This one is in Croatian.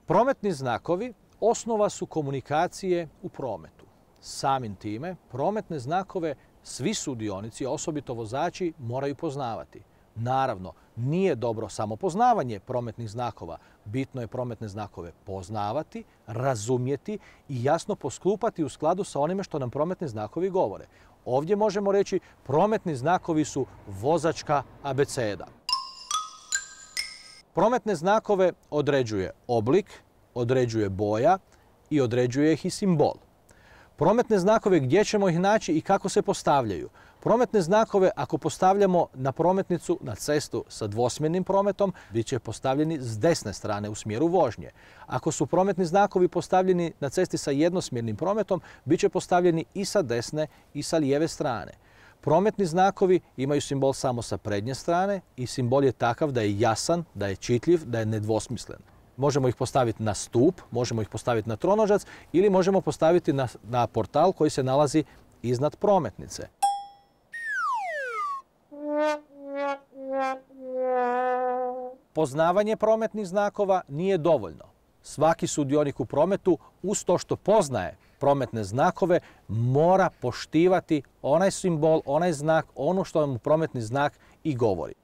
Prometni znakovi osnova su komunikacije u prometu. Samim time, prometne znakove svi sudionici, osobito vozači, moraju poznavati. Naravno, nije dobro samo poznavanje prometnih znakova. Bitno je prometne znakove poznavati, razumjeti i jasno postupati u skladu sa onime što nam prometni znakovi govore. Ovdje možemo reći prometni znakovi su vozačka abeceda. Prometne znakove određuje oblik, određuje boja i određuje ih i simbol. Prometne znakove gdje ćemo ih naći i kako se postavljaju. Prometne znakove ako postavljamo na prometnicu, na cestu sa dvosmjernim prometom, bit će postavljeni s desne strane u smjeru vožnje. Ako su prometni znakovi postavljeni na cesti sa jednosmjernim prometom, bit će postavljeni i sa desne i sa lijeve strane. Prometni znakovi imaju simbol samo sa prednje strane i simbol je takav da je jasan, da je čitljiv, da je nedvosmislen. Možemo ih postaviti na stup, možemo ih postaviti na tronožac ili možemo postaviti na portal koji se nalazi iznad prometnice. Poznavanje prometnih znakova nije dovoljno. Svaki sudionik u prometu, uz to što poznaje prometne znakove, mora poštivati onaj simbol, onaj znak, ono što mu prometni znak i govori.